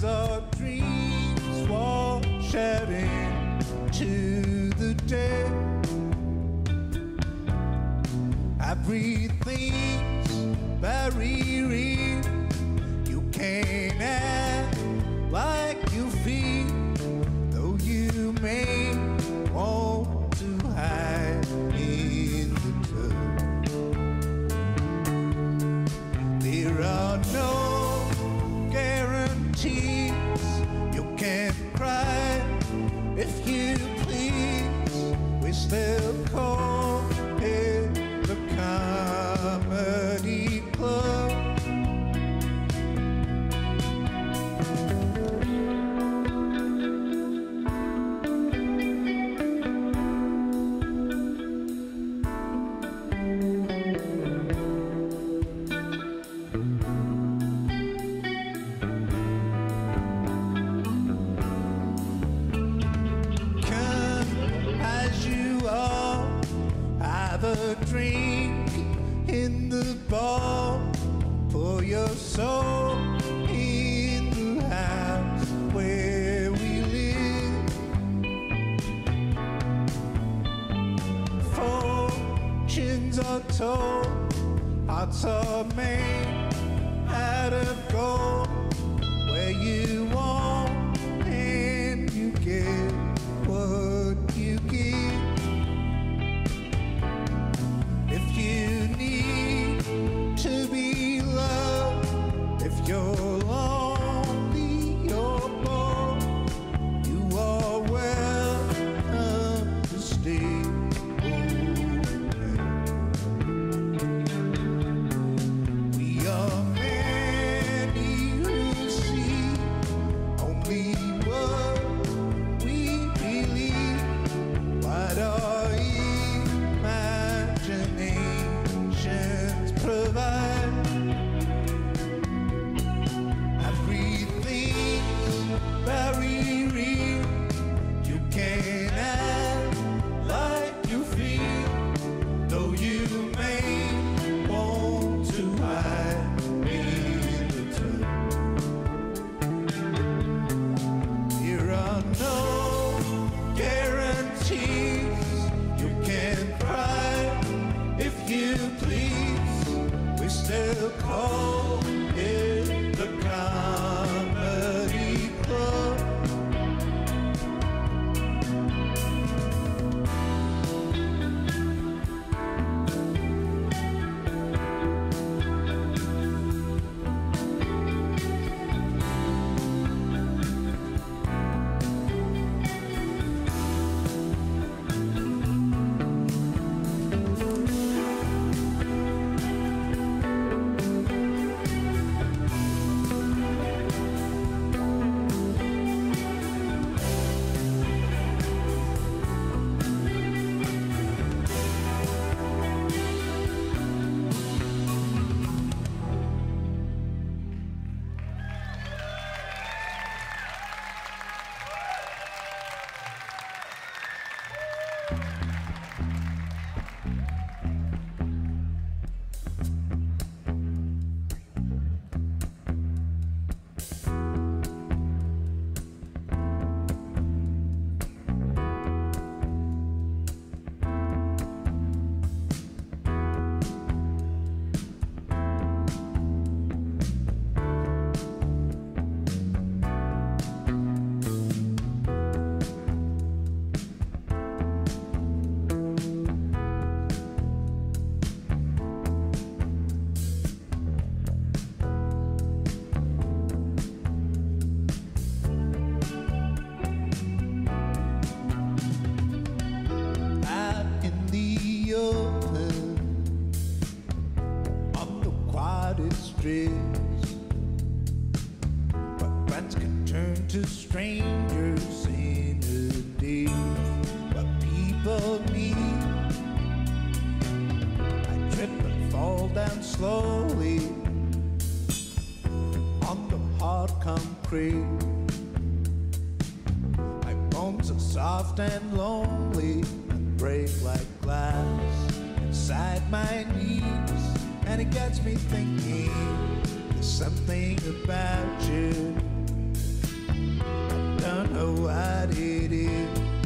as our dreams wash out into the dead. Everything's very real. You can't act like you feel, though you may want to hide in the tub. There are no guarantees. You can't cry if you please. We still call it the comedy club. Drink in the bar, pour your soul in the house where we live. Fortunes are told, hearts are made out of gold. Where you want and you get what you give. You need to be loved. If you're lonely or bored, you are welcome to stay. We are many who see only what we believe. What our imaginations provide. Everything's very real. You can't act like you feel, though you may want to hide in the tub. There are no guarantees. You can't cry if you please. We still call it the comedy club. To strangers in a day, what people need. I trip and fall down slowly on the hard concrete. My bones are soft and lonely and break like glass inside my knees, and it gets me thinking there's something about you know what it is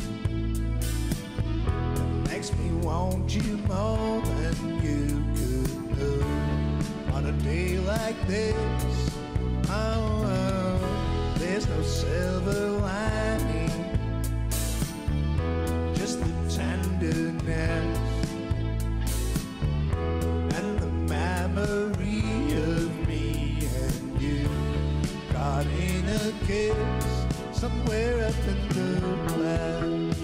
that makes me want you more than you could know. On a day like this, oh, there's no silver lining, just the tenderness and the memory of me and you caught in a kiss somewhere up in the clouds.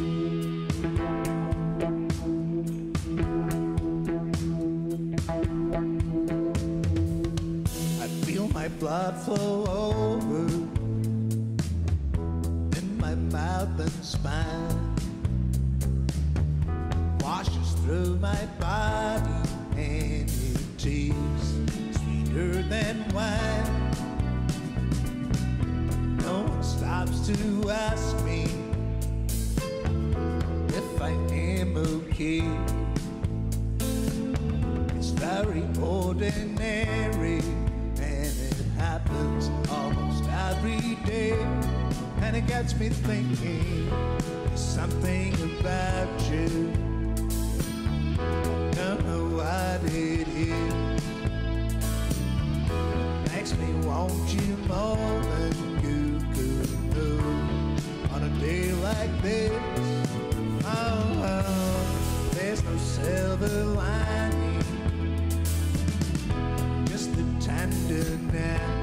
I feel my blood flow over in my mouth and spine, washes through my body and it tastes sweeter than wine. No one stops to ask me if I am okay. It's very ordinary and it happens almost every day. And it gets me thinking, there's something about you, don't know what it is, makes me want you more than you could know. On a day like this, oh, there's no silver lining, just the tenderness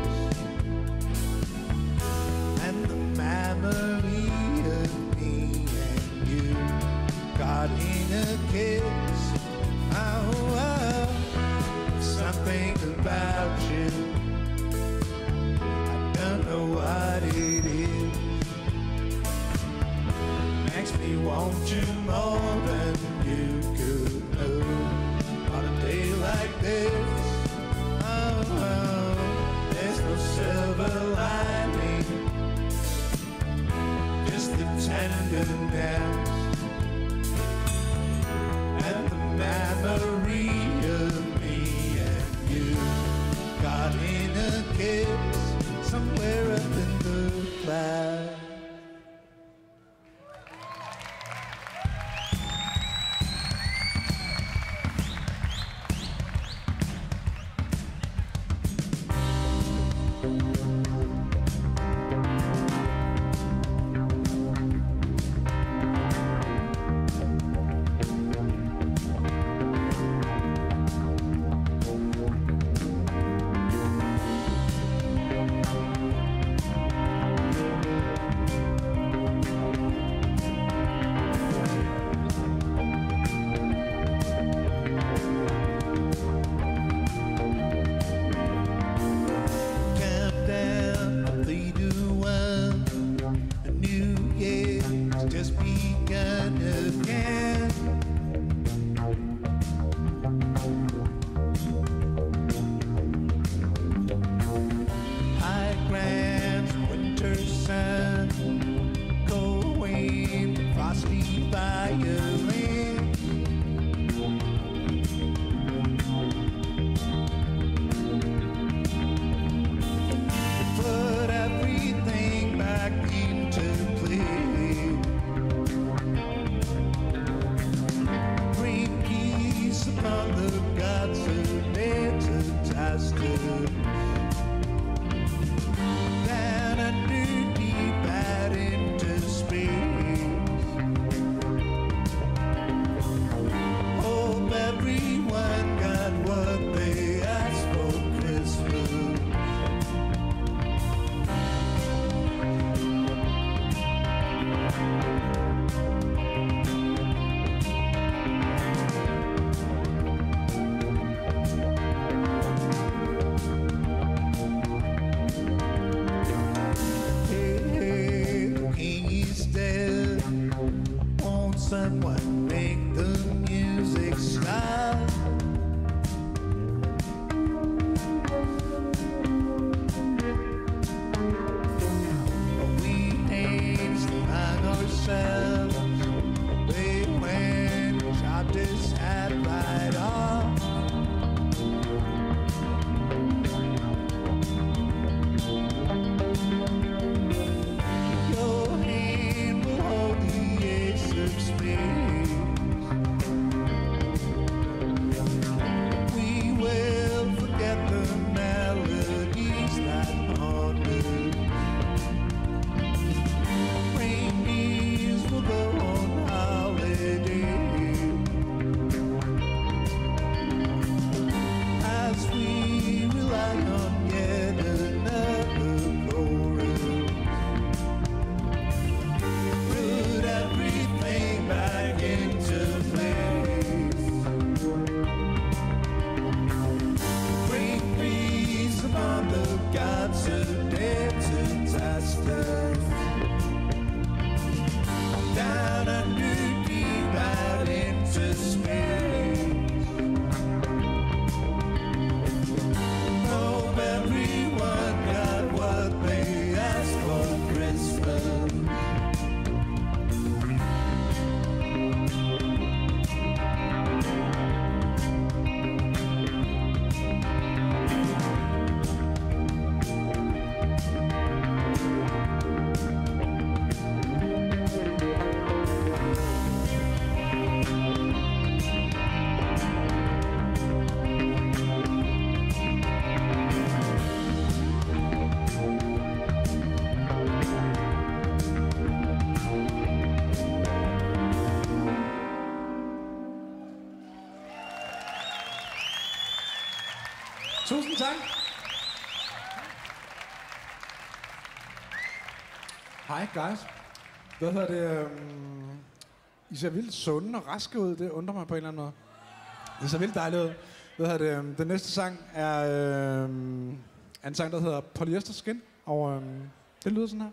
and the memory of me and you caught in a kiss. Oh, something about you, I don't know what it is, makes me want you more than you could know. On a day like this, oh, there's no silver lining, just the tenderness and the memory of me and you caught in a kiss somewhere up in the clouds. Someone make the music stop. We danced among ourselves. We went and chopped his hat right off. Your hand space. We will forget the melodies that haunt us. Reindeers will go on holiday as we rely on yet another chorus. Put everything back into place. Bring peace upon the gods who dare to test us. Down under, deep out into space. Hope everyone got what they asked for Christmas. Tusind tak. Hej guys. Hvad hedder det? I ser vildt sunde og raske ud. Det undrer mig på en eller anden måde. Det ser vildt dejligt ud. Hvad hedder det? Den næste sang er en sang, der hedder Polyester Skin. Og det lyder sådan her.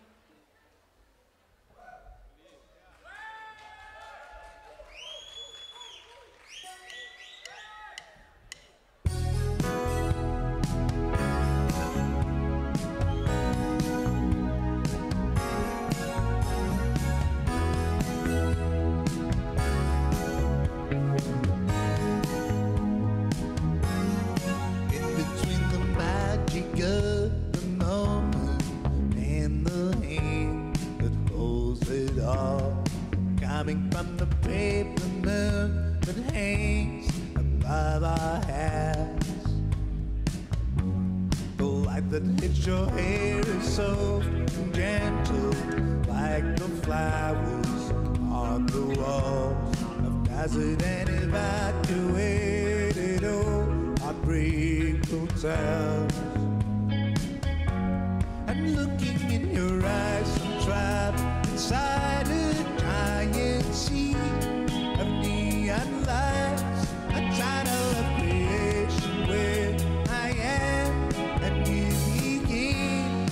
In between the magic of the moment and the hand that holds it all, coming from the paper moon that hangs above our heads. The light that hits your hair is soft and gentle, like the flowers on the walls of desert and evacuated old heartbreak hotels. And looking in your eyes, I'm trapped inside a giant sea of neon lights, a tunnel of creation where I am and you begin.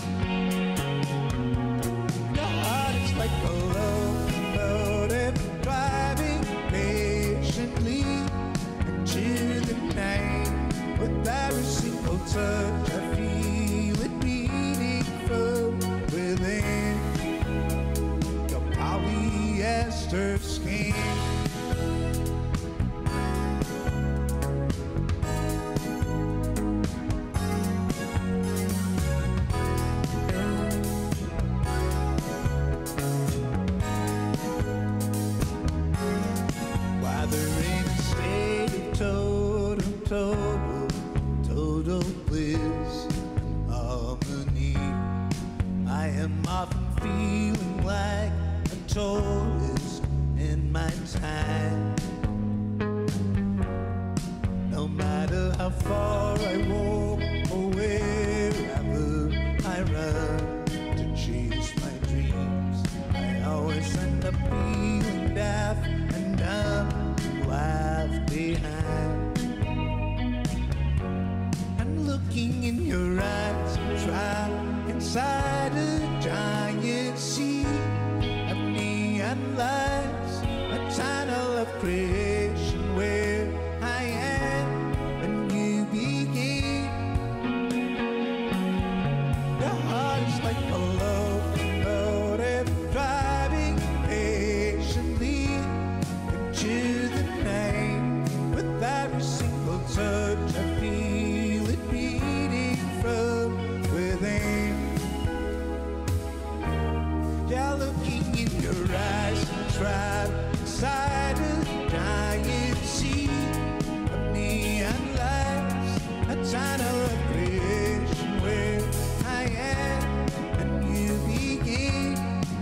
Your heart is like a locomotive driving patiently into the night. With every single touch, I feel it beating from within. Your polyester skin. Whether in a state of total bliss and harmony, I am often feeling like a tourist in my time. No matter how far I walk or wherever I run to chase my dreams, I always end up feeling deaf and dumb, left behind. And looking in your eyes, trapped inside a giant sea of neon lights, a tunnel of creation where I am and you begin. Your heart is like a locomotive driving patiently into the night. With every single touch, I feel it beating from within. Yeah, looking in your eyes, trapped center of creation where I am and you begin.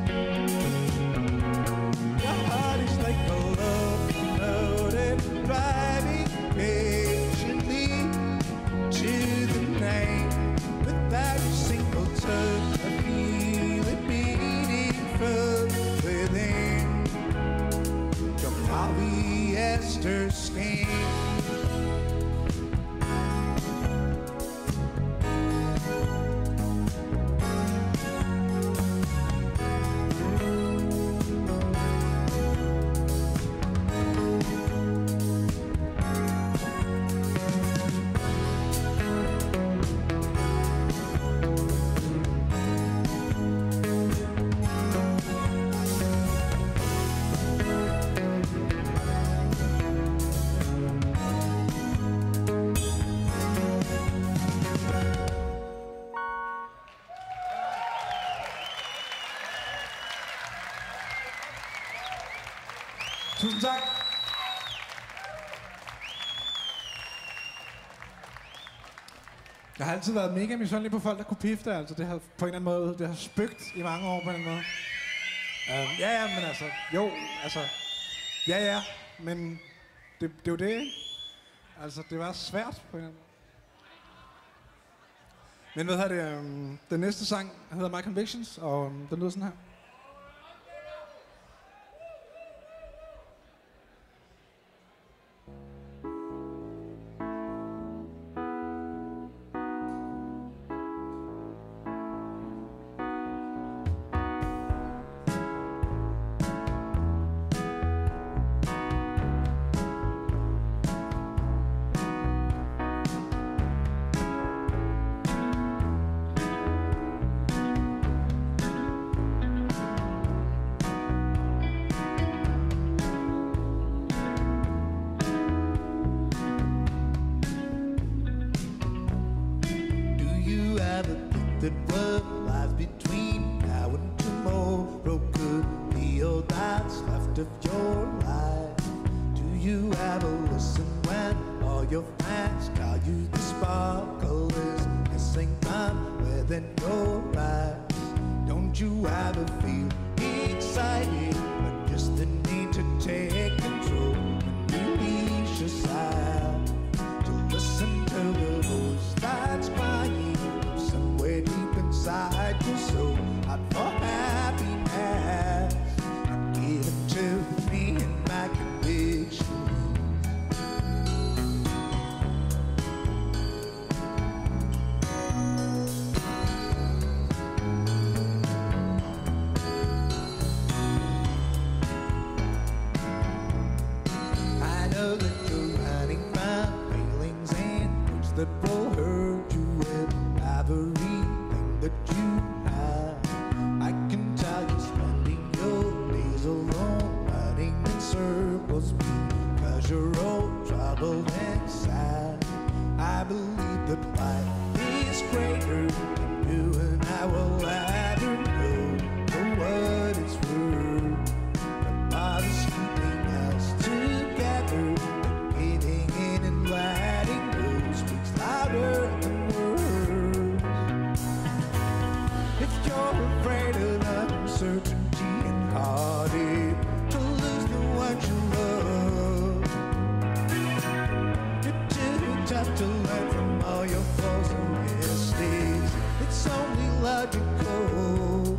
Your heart is like a locomotive driving patiently to the night without a single touch. I feel it beating from within. Your polyester skin. Tusind tak. Jeg har altid været mega misundelig på folk, der kunne pifte. Altså, det har på en eller anden måde, det har spøgt i mange år på en måde. Ja, men altså, jo, altså, ja, men det er jo det, ikke? Altså, det var svært på en eller anden måde. Men hvad hedder det? Den næste sang hedder My Convictions, og den lyder sådan her. That what lies between now and tomorrow could be all that's left of your life. Do you ever listen when all your friends call you the sparklers, missing time within your eyes? Don't you ever feel excited, but just the need to take control and release yourself to listen to the voice that's crying somewhere deep inside your soul, out for happiness, and give it to me in my conviction. I know that you're running from feelings and words that will hurt you with everything that you have. I can tell you spending your days alone, running in circles because you're all troubled and sad. I believe that life is greater than you and I will ever know. For what it's worth, the love is keeping us together, giving in and letting go speaks louder than words. If you're afraid of uncertainty and heartache, to lose the one you love, you're too tough to learn from all your flaws and mistakes. It's only logical.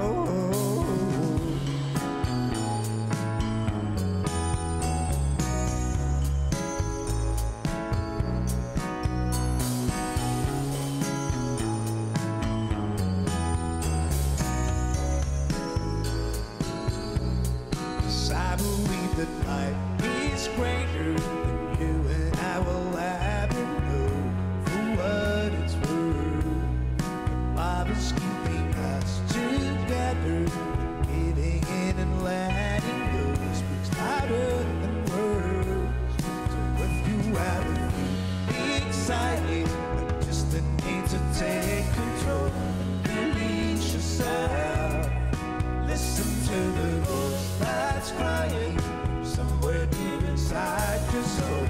I believe that life is greater than you and I will ever know. For what it's worth, love is keeping us together, giving in and letting go speaks louder than words. So if you ever feel excited, but just the need to take control and release yourself, listen to the voice that's crying somewhere deep inside your soul.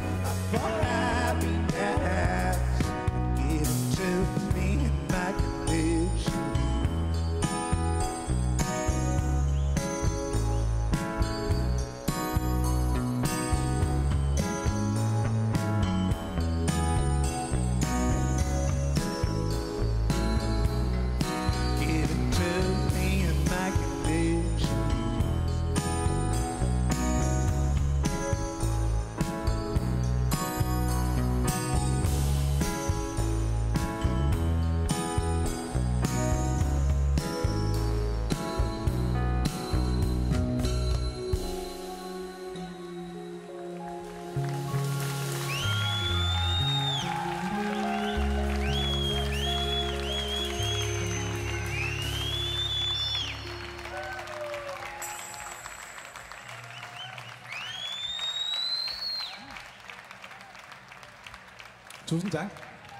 Tusind tak.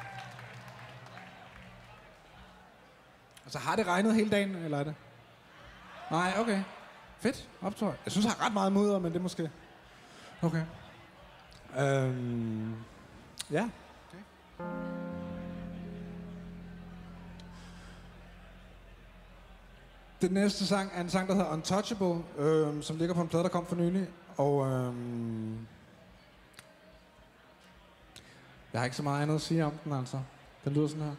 Altså, har det regnet hele dagen, eller er det? Nej, okay. Fedt, optår. Jeg synes, jeg har ret meget mudder, men det er måske... Okay. Ja. Okay. Den næste sang er en sang, der hedder Untouchable, som ligger på en plade, der kom for nylig. Og jeg har ikke så meget andet at sige om den, altså. Den lyder sådan her.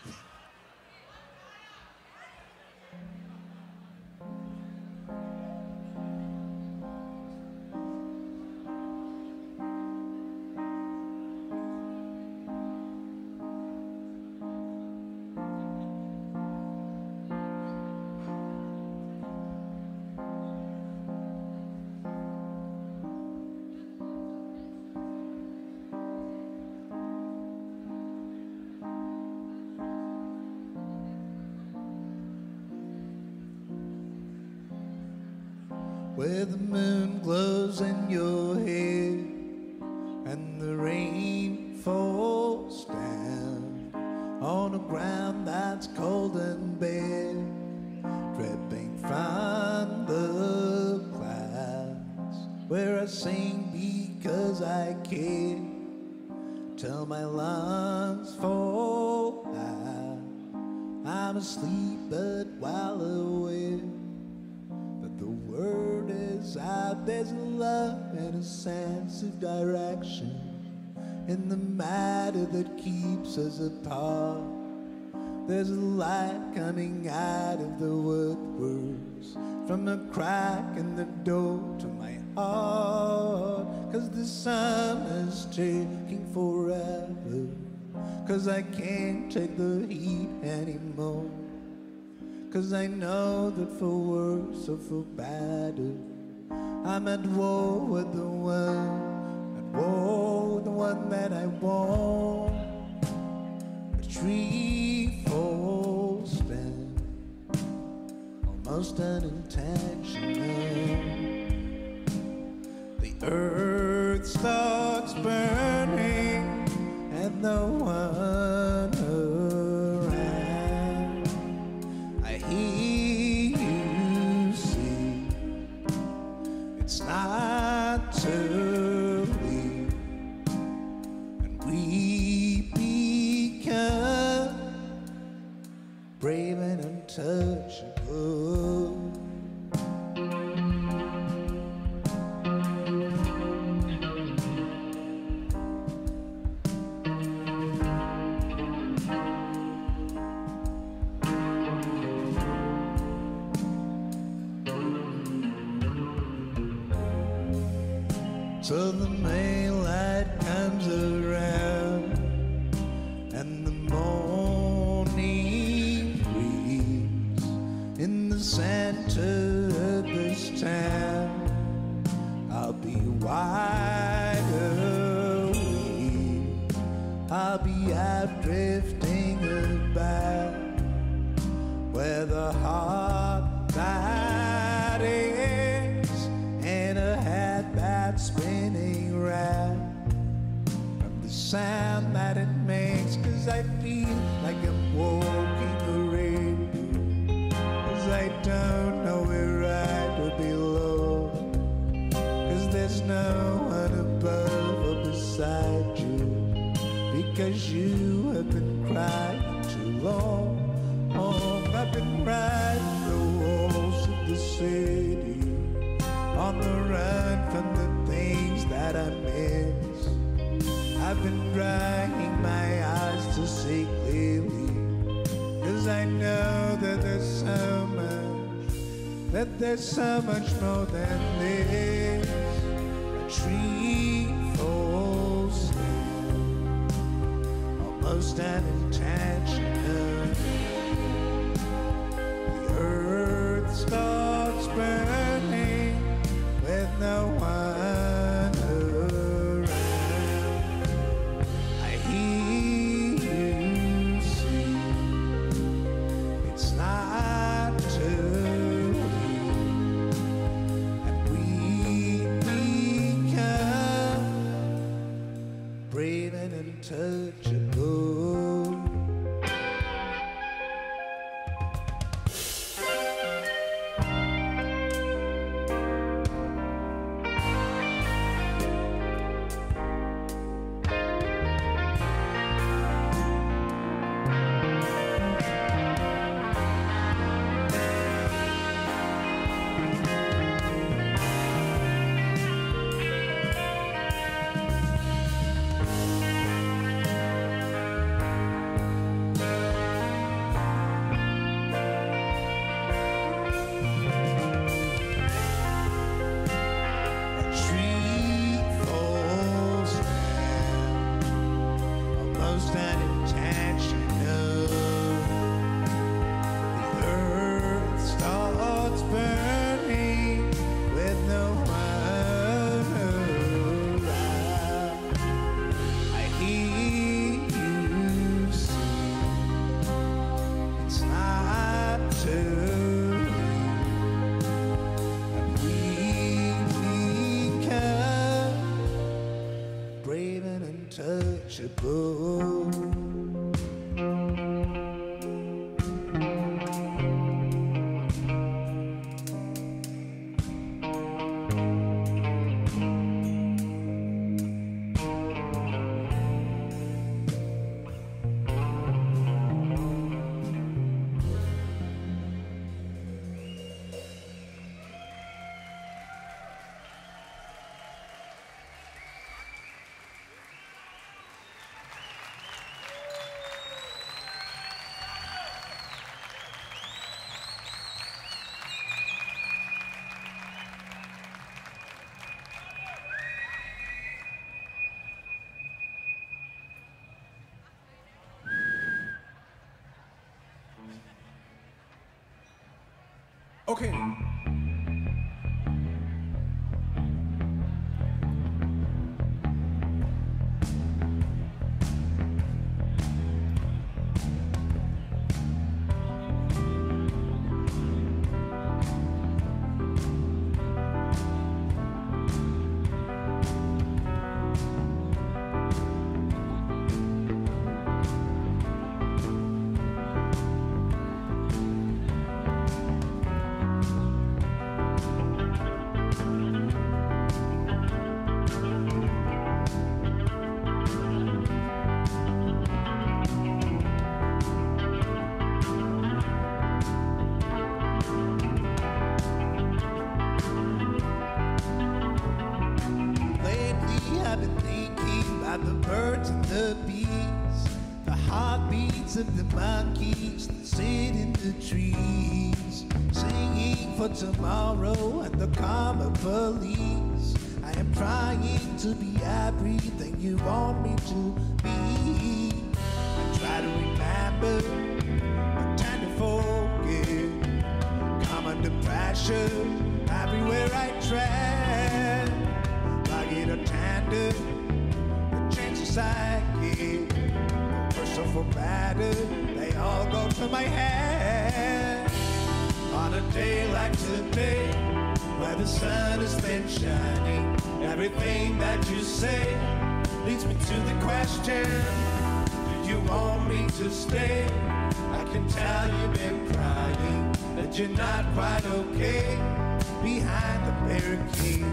Where the moon glows in your hair and the rain falls down on a ground that's cold and bare, dripping from the clouds. Where I sing because I care till my lungs fall out. I'm asleep but while aware that the word is out. There's a love and a sense of direction in the matter that keeps us apart. There's a light coming out of the woodworks from a crack in the door to my heart. 'Cause the summer's taking forever, 'cause I can't take the heat anymore. 'Cause I know that for worse or for better, I'm at war with the one, at war with the one that I want. A tree falls down, almost unintentional. The earth starts burning, and no one around. I hear you sing, it's not too late, and we become brave and untouchable. Till the daylight comes around and the morning breeze in the center of this town. I'll be wide awake, I'll be out drifting about where the heart that is and a hat that's spinning round from the sound that it makes. 'Cause I feel like I'm walking a rainbow, 'cause I don't know where right or below, 'cause there's no one above or beside you, because you have been crying too long. I've been riding the walls of the city, on the run from the things that I miss. I've been drying my eyes to see clearly, 'cause I know that there's so much more than this. A tree falls down, almost unintentional. The earth starts burning with no one around. I hear you sing, it's not too late, and we become brave and untouchable. Untouchable. Okay. I've been thinking about the birds and the bees, the heartbeats of the monkeys that sit in the trees, singing for tomorrow and the calmer police. I am trying to be everything you want me to be. I try to remember, pretend to forget, come under pressure everywhere I tread. Get a tender, the chances I get, for worse or for better, they all go to my head. On a day like today, where the sun has been shining, everything that you say leads me to the question, do you want me to stay? I can tell you've been crying, that you're not quite okay behind the barricades.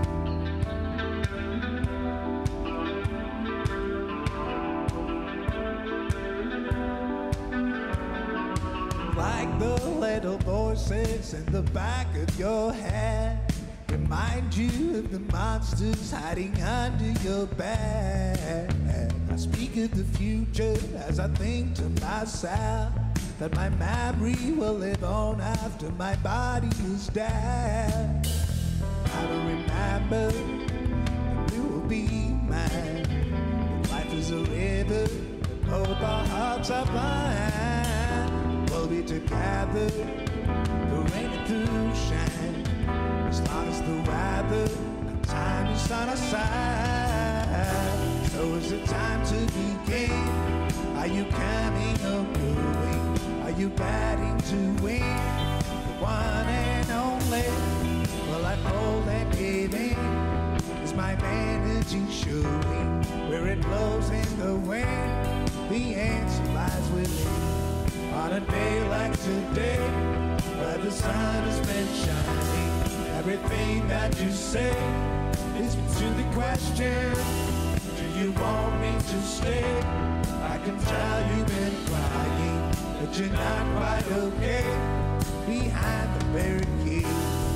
Like the little voices in the back of your head remind you of the monsters hiding under your bed. I speak of the future as I think to myself that my memory will live on after my body is dead. I don't remember, and you will be mine. Life is a river, both our hearts are blind. We'll be together, the rain and through shine, as long as the weather and time is on our side. So is it time to begin? Are you coming or going? Are you betting to win? The one and only, will I fold and give in? Is my man energy showing where it blows in the wind. The answer lies within. On a day like today, where the sun has been shining, everything that you say leads me to the question, do you want me to stay? I can tell you've been crying, but you're not quite okay behind the barricade.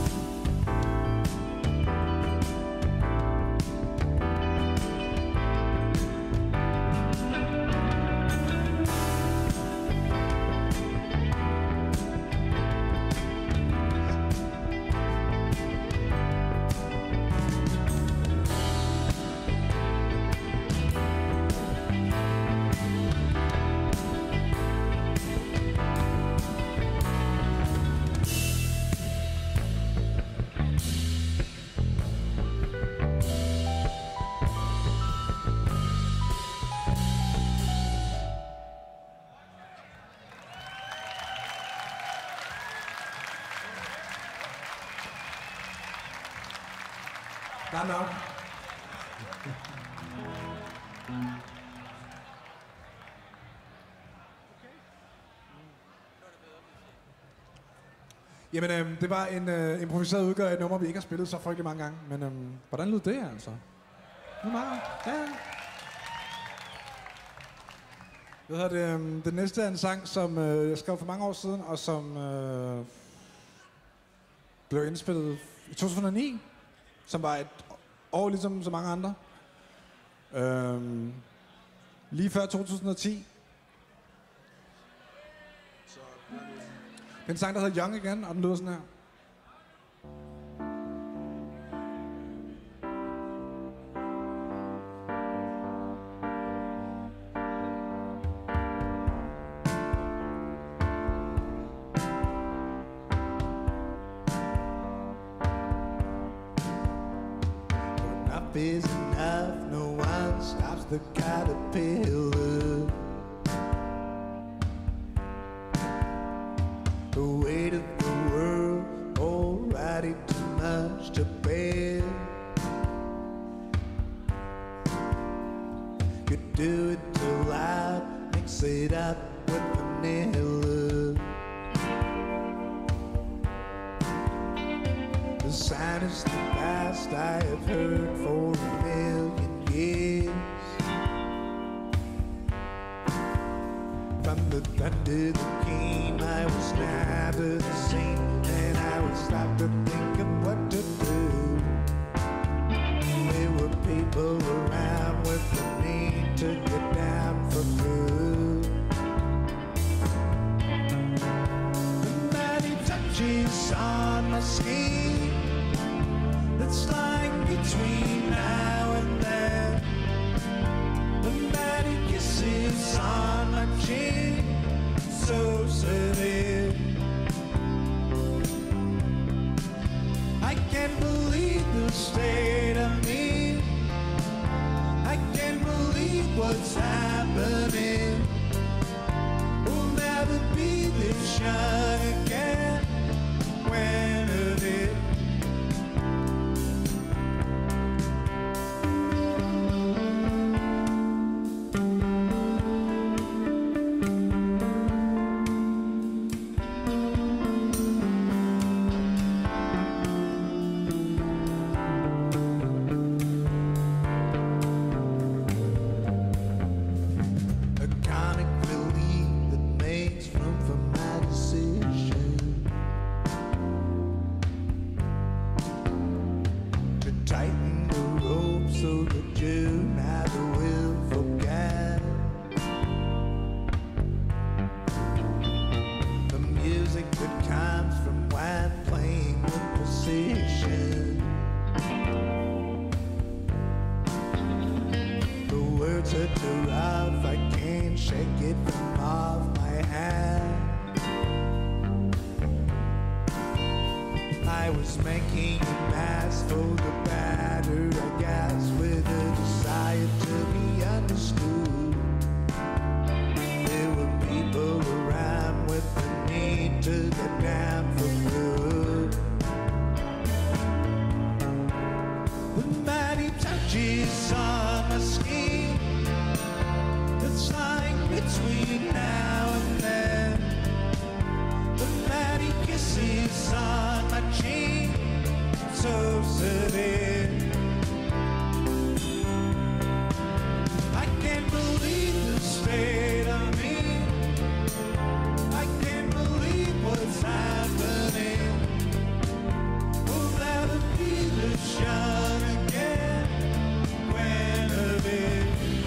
Der er nok. Jamen, det var en improviseret udgave af et nummer, vi ikke har spillet så frygtelig mange gange. Men hvordan lød det, altså? Nu meget. Ja. Jeg hedder det, den næste er en sang, som jeg skrev for mange år siden, og som blev indspillet i 2009. Som var et år ligesom så mange andre. Lige før 2010. Så, det er en sang, der hedder Young Again, og den lyder sådan her. Is enough, no one stops the caterpillar. The weight of the world already too much to bear. You do it too loud, mix it up with vanilla. The sound is the best I have heard for a million years. From the thunder that came, I was never the same, and I would stop to think of what to do. There were people around with the need to get down for good. The many touches on my skin that's lying between now and then. The many kisses on my chin, so severe. I can't believe the state I'm in. I can't believe what's happening. We'll never be this young again. When it is. I was making a mask for the battered, I guess, with a desire to be understood. There were people around with the need to get down for good. The mighty touch catches on my skin. It's like between now and then. The mighty kisses on my cheek, so severe. I can't believe the state of me. I can't believe what's happening. Will never be the shot again. When of it.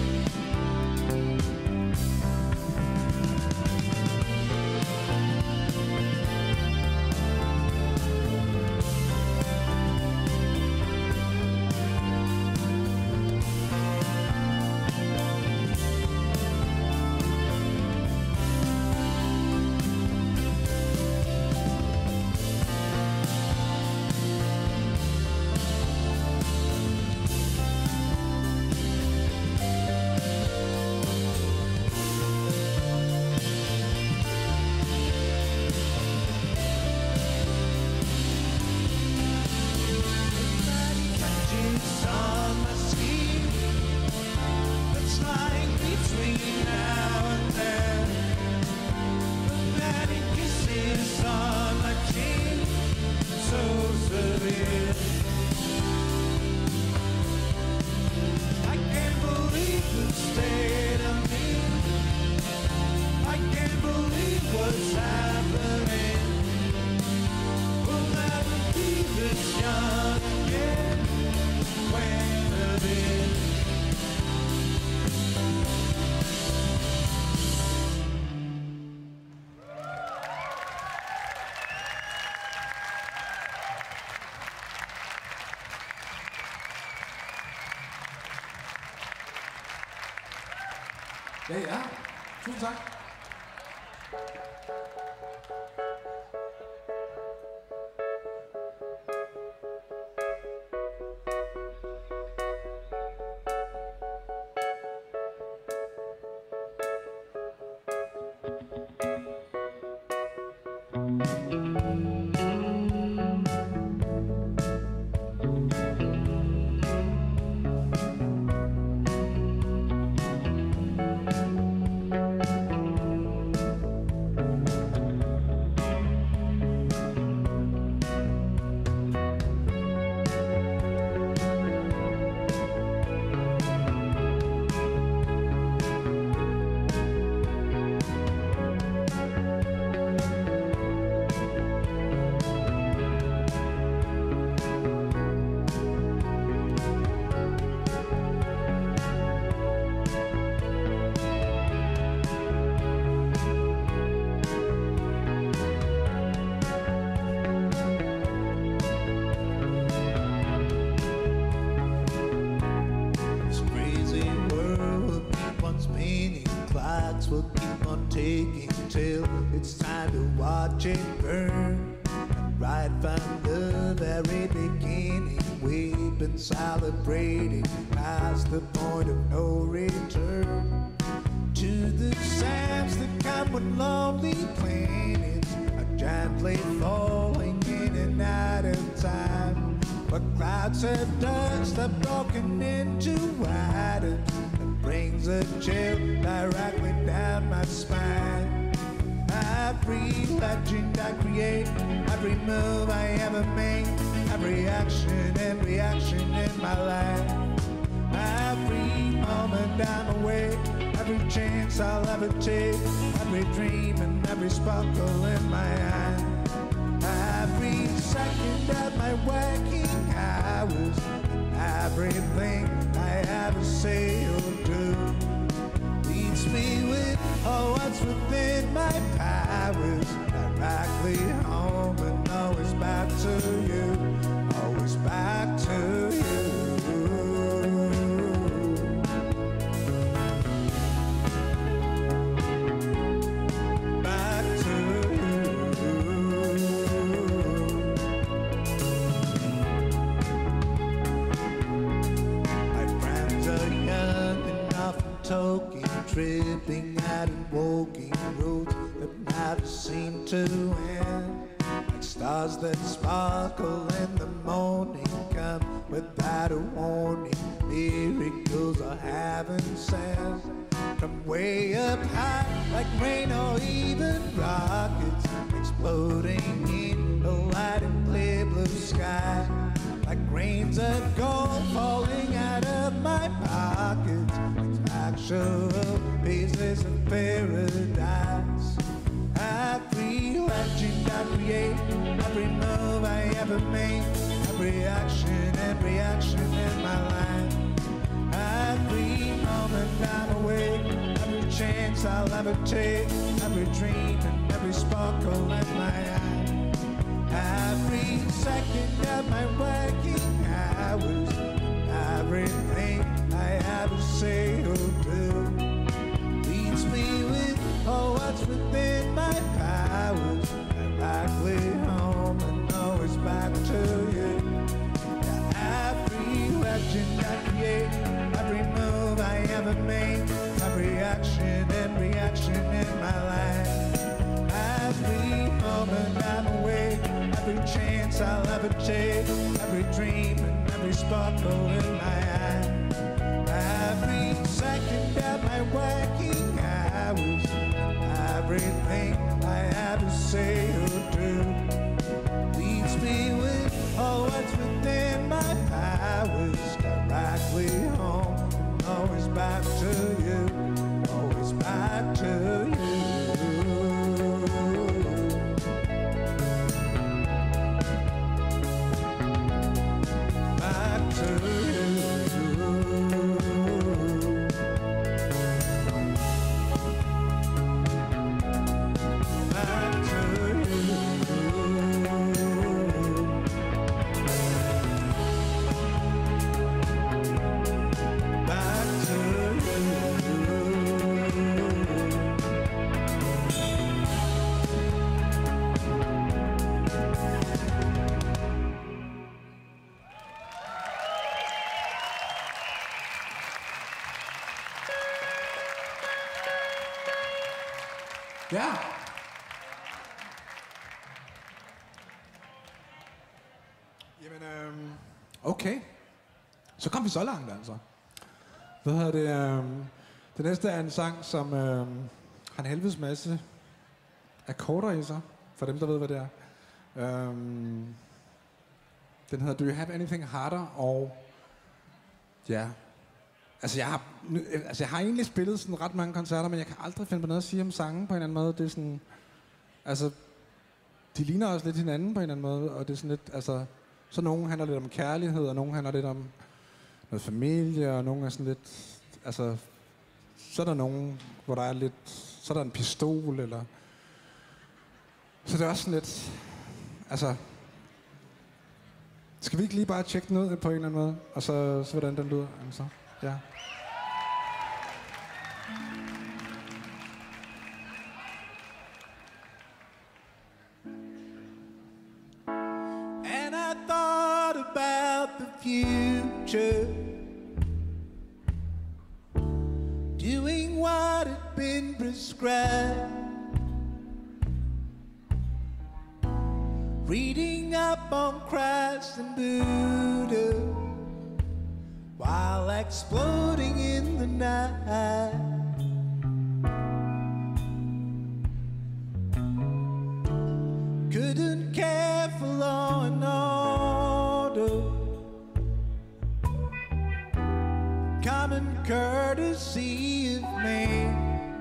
Ja. Tusind tak. Will keep on taking till it's time to watch it burn. And right from the very beginning, we've been celebrating past the point of no return. To the sands that come with lonely planets are gently falling in and out of time. But clouds of dust are broken into atoms and brings a chill directly down my spine. Every legend I create, every move I ever make, every action and reaction in my life, every moment I'm awake, every chance I'll ever take, every dream and every sparkle in my eye, every second of my waking hours, and everything I ever say or do leads me with all what's within my powers, directly home and always back to you, always back to you. Tripping out and walking roads that never seem to end, like stars that sparkle in the morning, come without a warning, angels are having sex. From way up high, like rain or even rockets, exploding in the light and clear blue sky. Like grains of gold falling out of my pockets. It's actual pieces of paradise. Every legend I create, every move I ever make, every action and reaction in my life. Every moment I'm awake, every chance I'll ever take, every dream and every sparkle in my eye. Every second of my working hours, everything I ever say or do leads me with what's within my powers. Directly home and always back to you. Every legend I create, every move I ever make, every action and reaction in my life. Every moment I'm awake, every chance I'll ever take, every dream and every sparkle in my eye. Every second of my working hours, everything I have to say or do leads me with what's within my powers. Directly home, always back to you, always back to you. Back to you. Ja. Jamen, okay. Så kom vi så langt, altså. Hvad hedder det? Det næste er en sang, som har en helvedes masse akkorder i sig, for dem, der ved, hvad det er. Den hedder Do You Have Anything Harder, og ja... Altså jeg har egentlig spillet sådan ret mange koncerter, men jeg kan aldrig finde på noget at sige om sangen på en eller anden måde. Det er sådan... Altså... De ligner også lidt hinanden på en eller anden måde, og det er sådan lidt... Altså... Så nogle handler lidt om kærlighed, og nogle handler lidt om noget familie, og nogle er sådan lidt... Altså... Så er der nogen, hvor der er lidt... Så er der en pistol, eller... Så det er også sådan lidt... Altså... Skal vi ikke lige bare tjekke den ud på en eller anden måde? Og så hvordan den lyder? Altså, ja. And I thought about the future, doing what had been prescribed, reading up on Christ and Buddha while exploding in the night. Couldn't care for law and order, common courtesy of man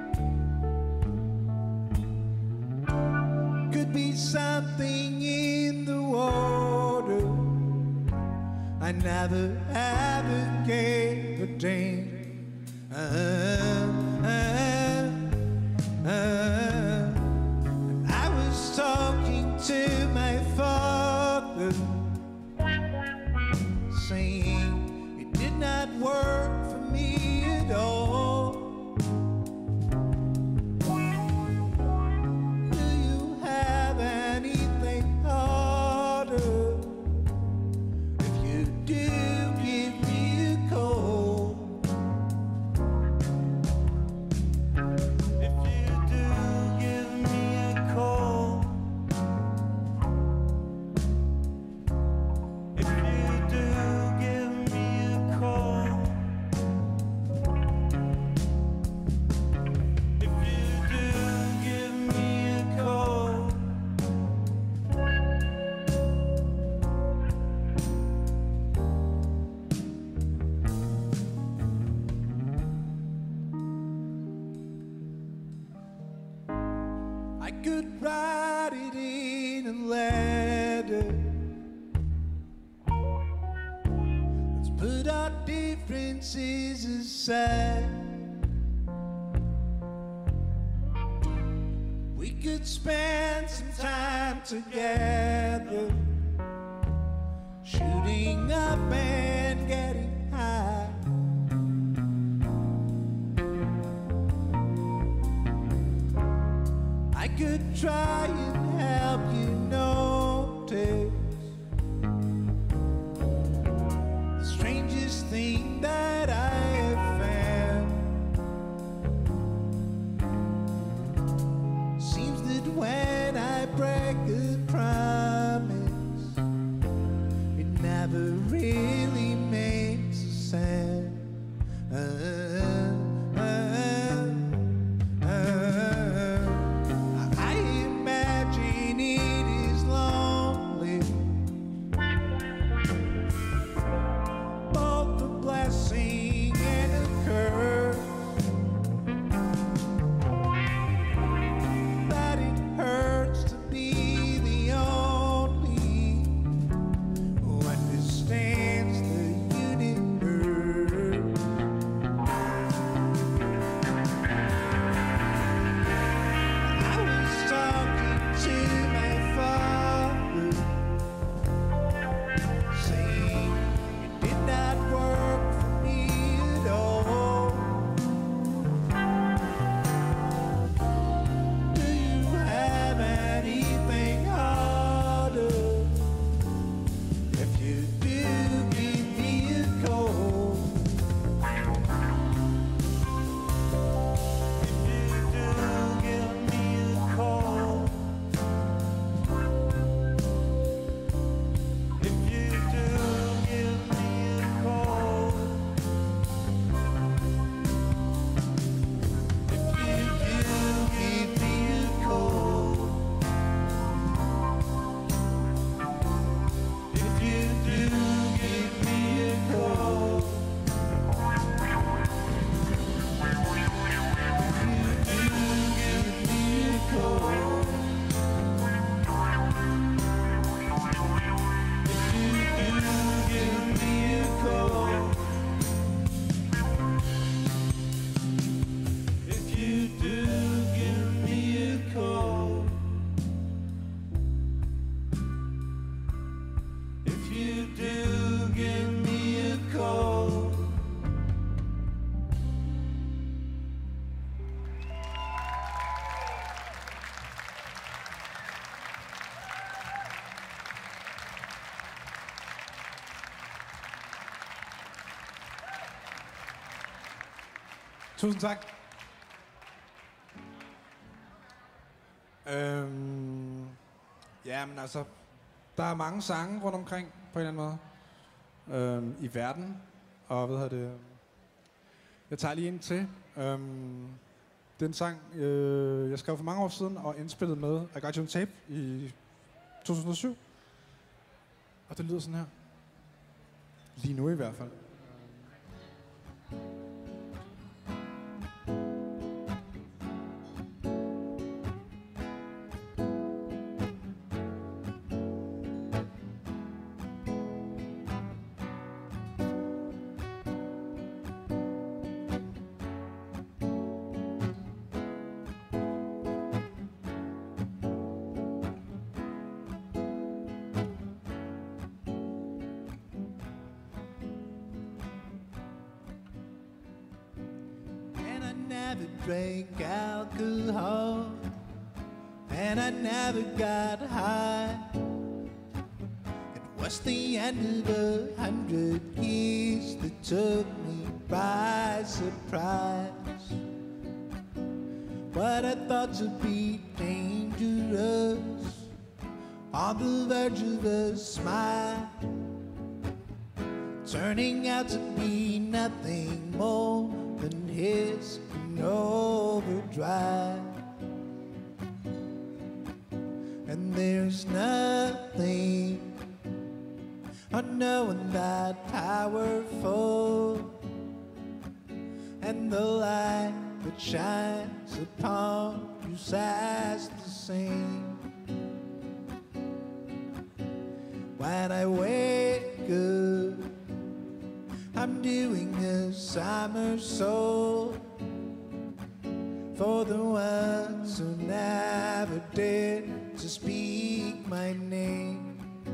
could be something in the water. I never ever gave a damn. I was talking to my father, saying it did not work for me at all. Do you have anything harder? If you do, give me a call. If you do, give me a call. If you do, give me a call. could write it in a letter. Let's put our differences aside. We could spend some time together, shooting up and getting high. I could try and help you notice the strangest thing that I have found. Seems that when I break a promise, it never really makes a sound. I imagine it is lonely, both a blessing and a curse, that it hurts to be the only who understands the universe. I was talking to my father, saying it did not work for me at all. Do you have anything harder? If you do, give me a call. If you do, give me a call. If you do, give me a call. If you do, give me a call. If you do, give me a call. If you do, give me a call. If you do, give me a call. Tusind tak. Ja, men altså, der er mange sange rundt omkring på en eller anden måde i verden, og hvad hedder det? Jeg tager lige en til. Den sang, jeg skrev for mange år siden og indspillede med I Got You On Tape i 2007, og det lyder sådan her. Lige nu i hvert fald. Never drank alcohol, and I never got high. It was the end of 100 years that took me by surprise. What I thought to be dangerous, on the verge of a smile, turning out to be nothing more than his overdrive. And there's nothing unknown that powerful, and the light that shines upon you sighs the same. When I wake up, I'm doing a somersault for the ones who never dared to speak my name.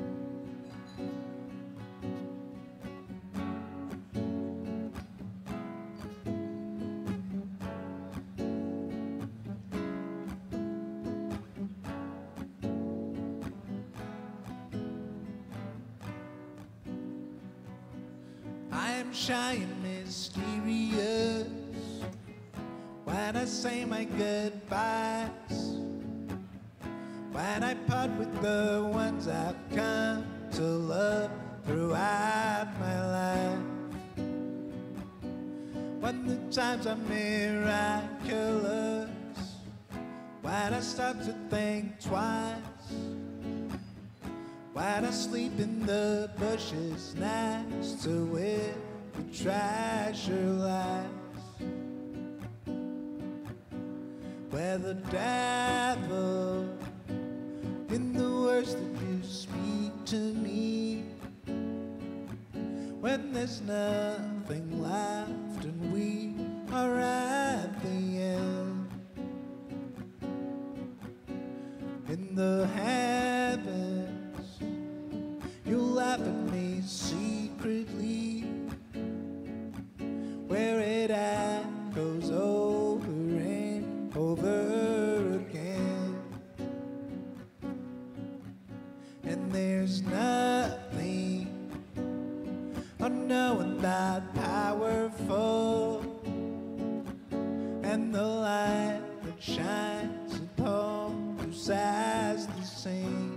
I am shy and mysterious when I say my goodbyes, when I part with the ones I've come to love throughout my life, when the times are miraculous, when I start to think twice, when I sleep in the bushes next to where the treasure lies, where the devil in the words that you speak to me, when there's nothing left and we are at the end, in the heavens you laugh at me secretly, where it echoes over and over again, and there's nothing unknown that powerful, and the light that shines upon you says the same.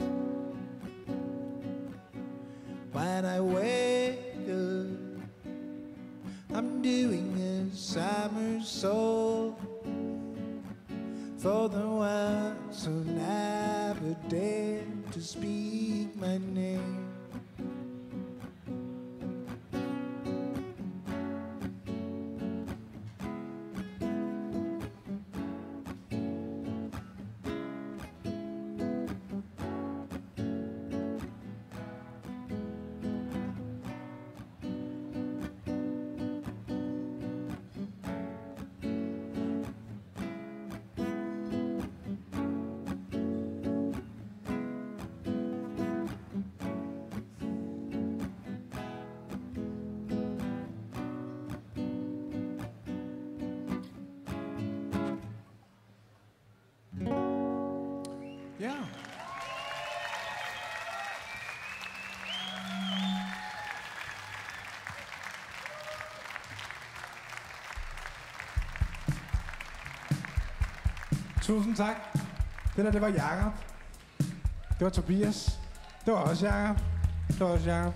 When I wake up, I'm doing a somersault for the ones who never dared to speak my name. Ja. Tusind tak. Det der, det var Jakob. Det var Tobias. Det var også Jakob. Det var også Jakob.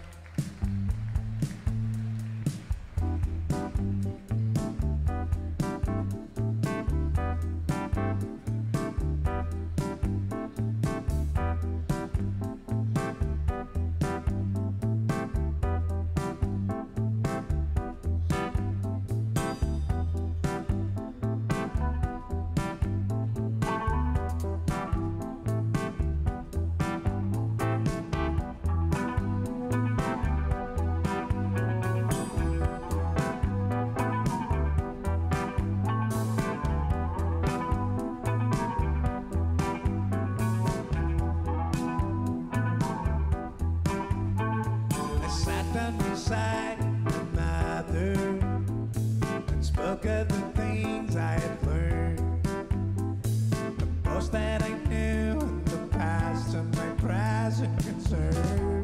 Beside my mother and spoke of the things I had learned, the most that I knew in the past and my present concern,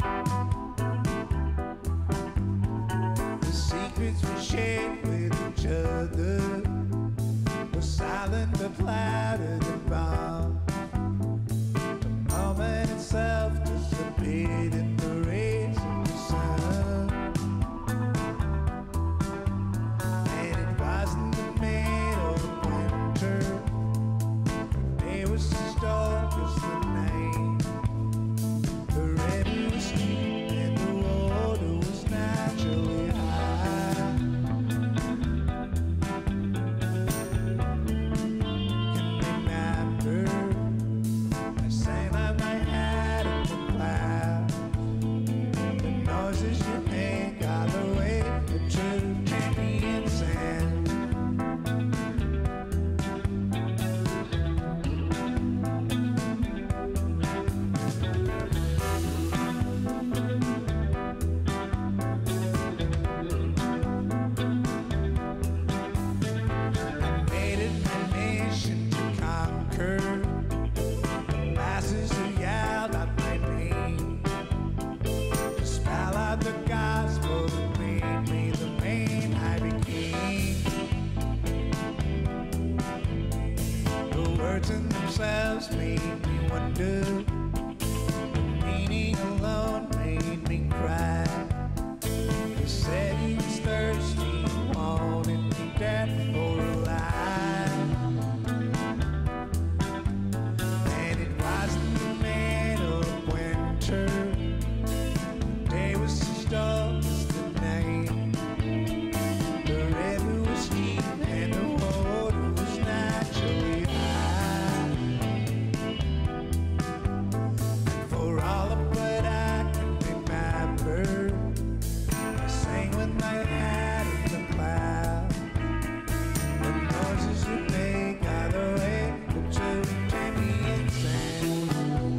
the secrets we shared with each other were silent but flattered and bound. The moment itself disappeared in the rays of the sun. themselves made me wonder. Meaning alone made me cry. He said he was thirsty, wanted me dead or alive. And it was in the middle of winter. The day was as dark as the night. The river was deep and the water was naturally high. For all of what I can remember, I sang with my head in the cloud. The noises you make are the way that you drive me insane.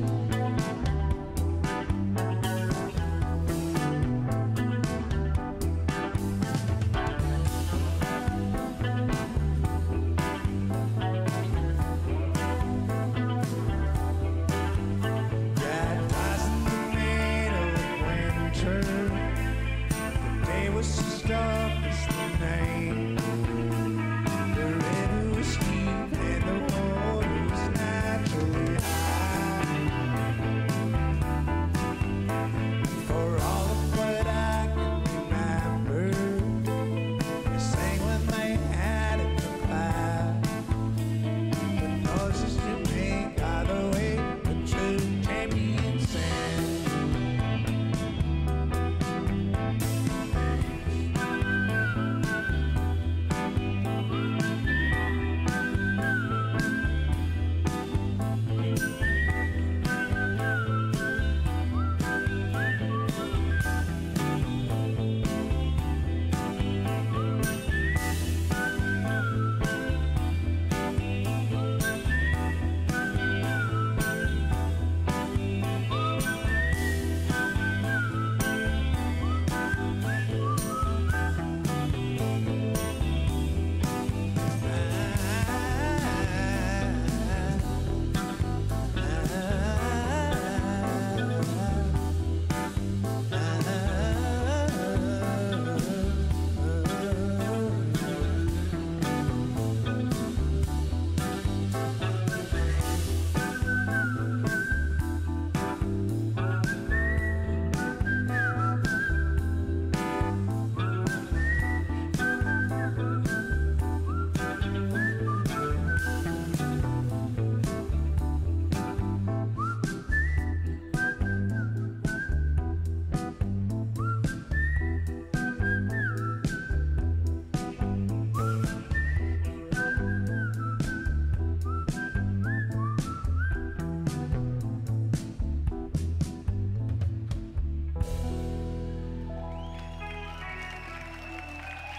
Yeah, it was in the middle of winter. The day was as dark as the night. The river was deep and the water was naturally high. For all of what I can remember, I sang with my head in the cloud. The noises you make are the way that you drive me insane.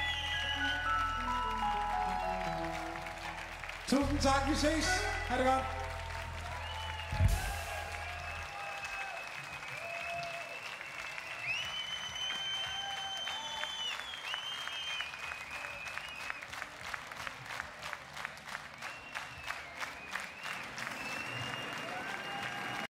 Tusind tak, vi ses. Ha' det godt.